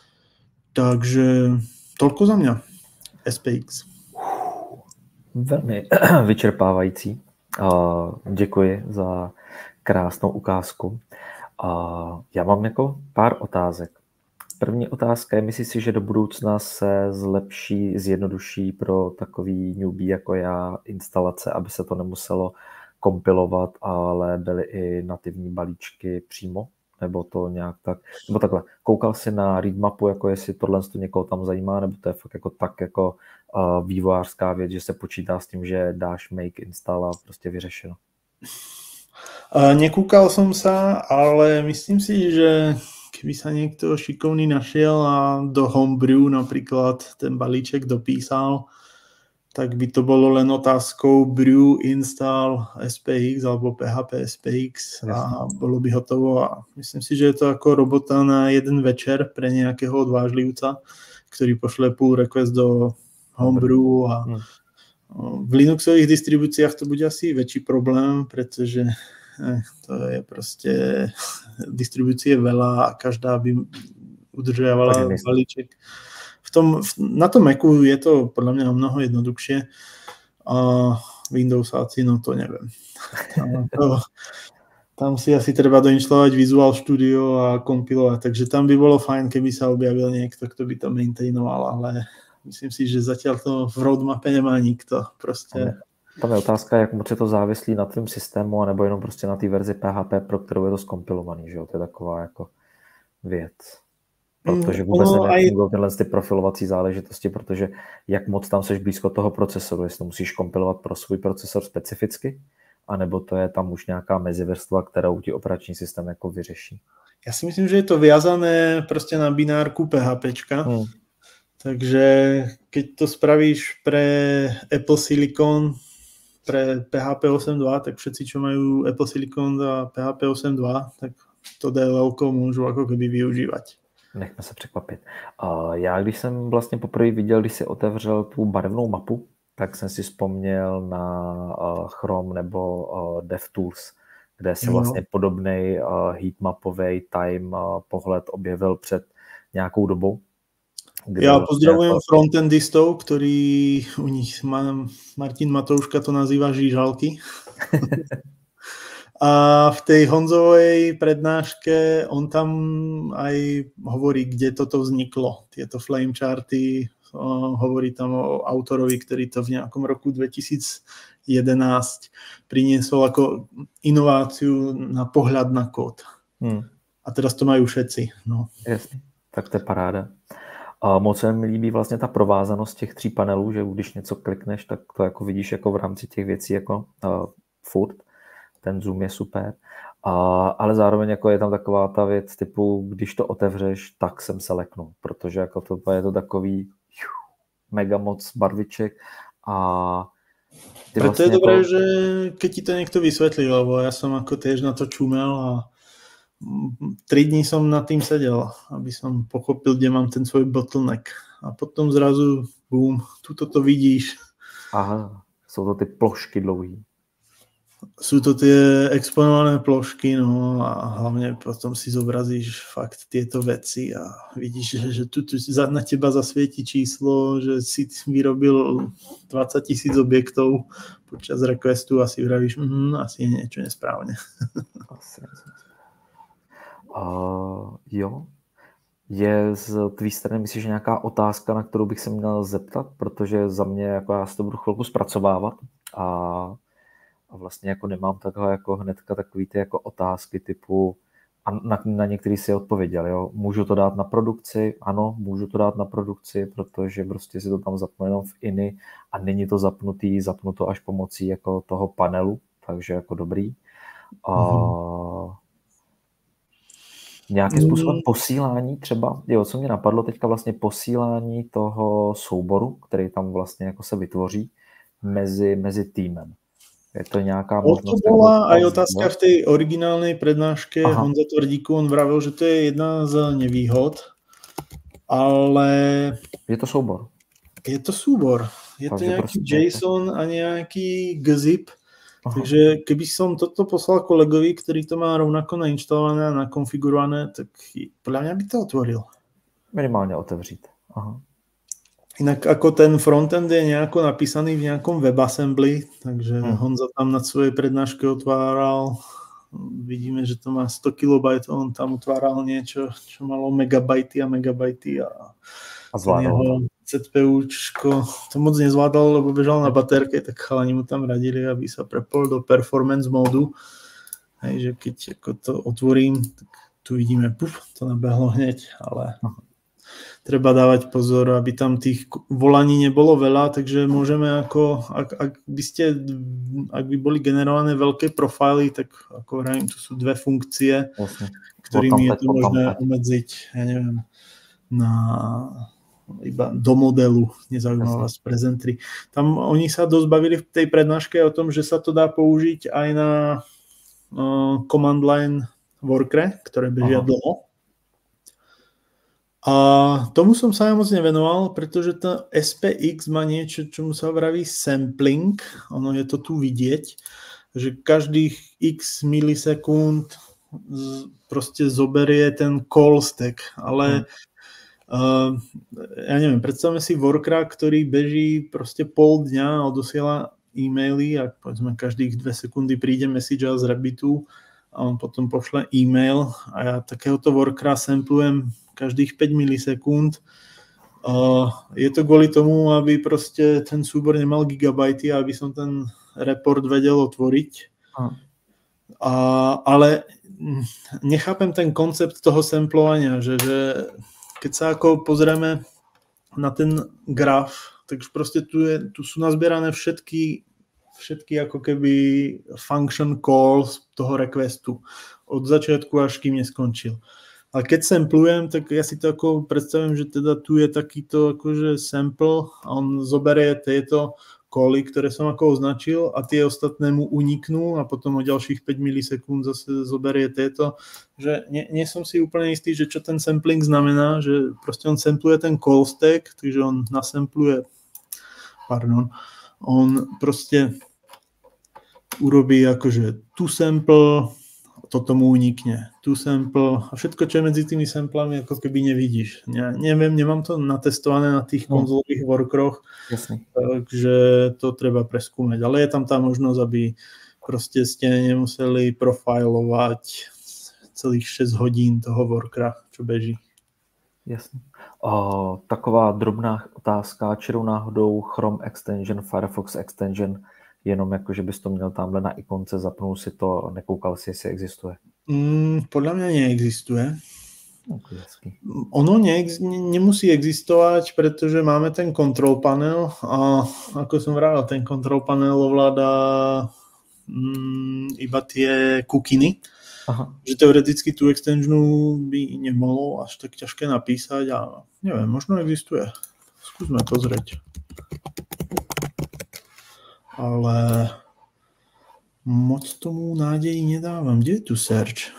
Takže toľko za mňa. es pé iks. Velmi vyčerpávající. Děkuji za krásnou ukázku. Já mám jako pár otázek. První otázka je, myslíš si, že do budoucna se zlepší, zjednoduší pro takový newbie jako já instalace, aby se to nemuselo kompilovat, ale byly i nativní balíčky přímo? Nebo to nějak tak, nebo takhle, koukal jsi na readmapu, jako jestli tohle to někoho tam zajímá, nebo to je fakt jako tak jako uh, vývojářská věc, že se počítá s tím, že dáš make install a prostě vyřešeno? Uh, nekúkal som sa, ale myslím si, že keby sa niekto šikovný našiel a do Homebrew napríklad ten balíček dopísal, tak by to bolo len otázkou brew install es pé iks alebo pé há pé es pé iks a bolo by hotovo. A myslím si, že je to ako robota na jeden večer pre nejakého odvážlivca, ktorý pošle pull request do Homebrew a v Linuxových distribúciách to bude asi väčší problém, pretože to je proste distribúcie veľa a každá by udržiavala balíček. V tom, na tom Macu je to podľa mňa mnoho jednoduchšie a Windowsáci, no to neviem. To, tam si asi treba doinštalovať Visual Studio a kompilovať, takže tam by bolo fajn, keby sa objavil niekto, kto by to maintainoval, ale myslím si, že zatiaľ to v roadmape nemá nikto. Proste. Tam je otázka, jak moc je to závislý na tvém systému, anebo jenom prostě na té verzi P H P, pro kterou je to skompilovaný, že jo? To je taková jako věc. Protože vůbec no, nefungují tyhle ty profilovací záležitosti, protože jak moc tam seš blízko toho procesoru, jestli to musíš kompilovat pro svůj procesor specificky, anebo to je tam už nějaká mezivrstva, kterou ti operační systém jako vyřeší. Já si myslím, že je to viazané prostě na binárku PHPčka. Hmm. Takže keď to spravíš pre Apple Silicon, pre P H P osem dva, tak všetci, čo majú Apple Silicon a P H P osem dva, tak to D L L-ko môžu ako keby využívať. Nechme se překvapit. Já, když jsem vlastně poprvé viděl, když si otevřel tu barevnou mapu, tak jsem si vzpomněl na Chrome nebo DevTools, kde se vlastně podobný heatmapový time pohled objevil před nějakou dobou. Ja pozdravujem to... frontendistov, ktorí u nich, Martin Matouška to nazýva žížalky. A v tej Honzovej prednáške on tam aj hovorí, kde toto vzniklo. Tieto flame charty, hovorí tam o autorovi, ktorý to v nejakom roku dvetisíc jedenásť priniesol ako inováciu na pohľad na kód. Hmm. A teraz to majú všetci. No. Jasně, tak to je paráda. A moc se mi líbí vlastně ta provázanost těch tří panelů, že když něco klikneš, tak to jako vidíš jako v rámci těch věcí jako uh, furt. Ten zoom je super. A, ale zároveň jako je tam taková ta věc typu, když to otevřeš, tak jsem se leknul, protože jako to je to takový mega moc barviček a Preto vlastně je dobré, jako... že keď ti to niekto vysvetlí, lebo ja som ako tiež na to čumel a tri dní som nad tým sedel, aby som pochopil, kde mám ten svoj bottleneck. A potom zrazu, boom, tuto to vidíš. Aha, jsou to ty plošky dlouhý. Sú to tie exponované plošky, no a hlavne potom si zobrazíš fakt tieto veci a vidíš, že, že tu, tu na teba zasvieti číslo, že si vyrobil dvadsať tisíc objektov počas requestu a si vravíš, mm, asi je niečo nesprávne. Asi uh, jo. Je z tvý strany, myslíš, nějaká otázka, na kterou bych se měl zeptat, protože za mě, jako já si to budu chvilku zpracovávat a A vlastně jako nemám takhle jako hnedka takový ty jako otázky typu, a na, na některý si odpověděl, jo. Můžu to dát na produkci? Ano, můžu to dát na produkci, protože prostě si to tam zapnu jenom v ini a není to zapnutý, zapnu to až pomocí jako toho panelu, takže jako dobrý. A mm-hmm. Nějakým způsobem posílání třeba, jo, co mě napadlo teďka vlastně posílání toho souboru, který tam vlastně jako se vytvoří mezi, mezi týmem. Je to nejaká možnosť? To bola aj otázka v tej originálnej prednáške. Aha. Honza Tvrdíku, on vravel, že to je jedna z nevýhod, ale... Je to súbor. Je to súbor. Je Takže to nejaký JSON a nejaký gzip. Aha. Takže keby som toto poslal kolegovi, ktorý to má rovnako nainštalované a nakonfigurované, tak podľa mňa by to otvoril. Minimálne otevřít. Aha. Inak ako ten frontend je nejako napísaný v nejakom WebAssembly, takže hmm. Honza tam na svojej prednáške otváral, vidíme, že to má sto kilobajtov, on tam otváral niečo, čo malo megabajty a megabajty a, a zvládol. CPUčko to moc nezvládal, lebo bežal na baterke, tak chalani mu tam radili, aby sa prepol do performance módu. Hej, že keď ako to otvorím, tak tu vidíme, puf, to nabehlo hneď, ale... Treba dávať pozor, aby tam tých volaní nebolo veľa, takže môžeme ako, ak, ak by ste, ak by boli generované veľké profily, tak ako hovorím, tu sú dve funkcie, Jasne. ktorými je to možné obmedziť, ja neviem, na iba do modelu, nezaujímavé vás prezentry. Tam oni sa dosť bavili v tej prednáške o tom, že sa to dá použiť aj na uh, command line workre, ktoré bežia Aha. dlho. A tomu som sa aj moc nevenoval, pretože to es pé iks má niečo, čomu sa vraví sampling. Ono je to tu vidieť, že každých x milisekúnd proste zoberie ten call stack, ale hmm. uh, ja neviem, predstavme si workera, ktorý beží proste pol dňa a odosiela e-maily a povedzme každých dve sekundy príde message z Rabbitu a on potom pošle e-mail a ja takéhoto workera samplujem každých päť milisekúnd. Uh, je to kvôli tomu, aby proste ten súbor nemal gigabajty a aby som ten report vedel otvoriť. Uh. A, ale nechápem ten koncept toho samplovania, že, že keď sa ako pozrieme na ten graf, tak proste tu, je, tu sú nazbierané všetky, všetky ako keby function calls toho requestu. Od začiatku až kým neskončil. A keď samplujem, tak ja si to ako predstavím, že teda tu je takýto akože sample a on zoberie tieto koly, ktoré som ako označil a tie ostatné mu uniknú a potom o ďalších päť milisekúnd zase zoberie tieto. Že nie, nie som si úplne istý, že čo ten sampling znamená, že proste on sampluje ten call stack, takže on nasampluje, pardon, on proste urobí akože tu sample, toto mu unikne, tu sample a všetko, čo je medzi tými samplami, ako keby nevidíš. Ja neviem, nemám to natestované na tých konzolových workroch, Jasne. takže to treba preskúmať. Ale je tam tá možnosť, aby proste ste nemuseli profilovať celých šesť hodín toho workera, čo beží. Jasne. O, taková drobná otázka, čirou náhodou Chrome extension, Firefox extension, jenom jako, že bys to měl tamhle na ikonce, zapnul si to, nekoukal si, jestli existuje. Mm, podľa mňa neexistuje. Okay, ono neex- nemusí existovať, pretože máme ten control panel a ako som vravel, ten control panel ovláda mm, iba tie kukiny. Aha. Že teoreticky tú extensionu by nemohlo až tak ťažké napísať a neviem, možno existuje. Skúsme pozrieť. ale moc tomu nádeji nedávám. Kde je tu search?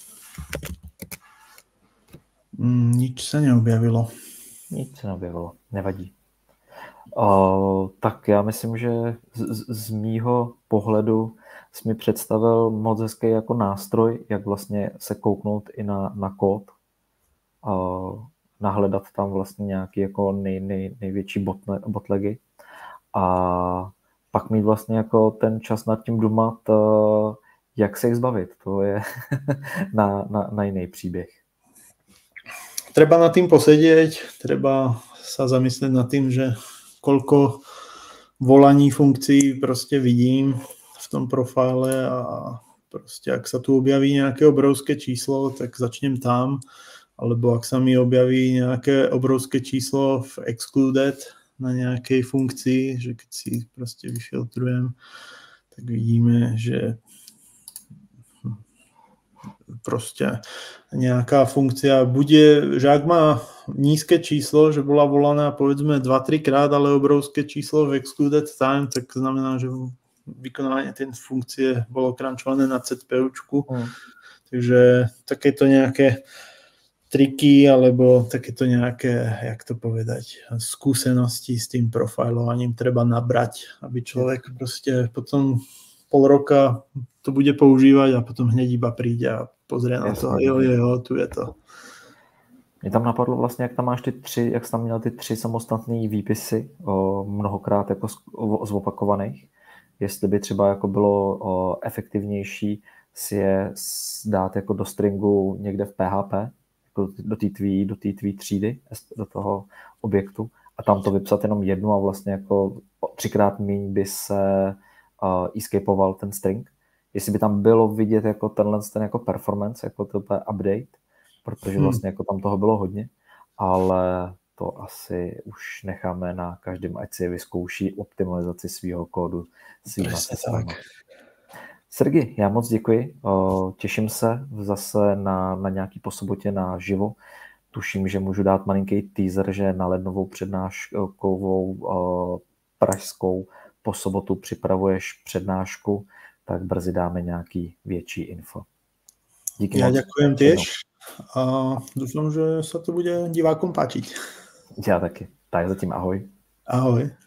Mm, nič sa neobjavilo. Nic se neobjevilo, nevadí. Uh, tak já myslím, že z, z mýho pohledu jsi mi představil moc hezký jako nástroj, jak vlastně se kouknout i na, na kód, uh, nahledat tam vlastně nějaký jako nej, nej, největší botle, botlegy a pak mít vlastně jako ten čas nad tím dumat, uh, jak se jich zbavit. To je na, na, na jiný příběh. Treba nad tým posedieť, treba sa zamyslieť nad tým, že koľko volaní funkcií proste vidím v tom profile a proste ak sa tu objaví nejaké obrovské číslo, tak začnem tam, alebo ak sa mi objaví nejaké obrovské číslo v excluded na nejakej funkcii, že keď si proste vyfiltrujem, tak vidíme, že proste nejaká funkcia bude, že ak má nízke číslo, že bola volaná povedzme dva tri krát, ale obrovské číslo v excluded time, tak znamená, že vykonávanie tej funkcie bolo crunchované na CPUčku. Mm. Takže takéto nejaké triky alebo takéto nejaké, jak to povedať, skúsenosti s tým profilovaním treba nabrať, aby človek proste potom pol roka to bude používať a potom hneď iba príde a pozrie na to a jo, jo, tu je to. Mě tam napadlo vlastně, jak tam máš ty tři, jak jsi tam měl ty tři samostatné výpisy, o, mnohokrát jako zopakovaných. Jestli by třeba jako bylo o, efektivnější si je dát jako do stringu někde v P H P, jako do té tvý, do té tvý třídy, do toho objektu a tam to vypsat jenom jednu a vlastně jako třikrát míň by se uh, escapeoval ten string. Jestli by tam bylo vidět jako tenhle ten jako performance, jako to update, protože vlastně jako tam toho bylo hodně, ale to asi už necháme na každém, ať si vyzkouší optimalizaci svého kódu. Sergi, já moc děkuji. Těším se zase na, na nějaký po sobotě na živo. Tuším, že můžu dát malinký teaser, že na lednovou přednáškovou pražskou po sobotu připravuješ přednášku, tak brzy dáme nějaký větší info. Díky ja moc. Ďakujem tiež a dúfam, že sa to bude divákom páčiť. Já taky. Tak zatím ahoj. Ahoj.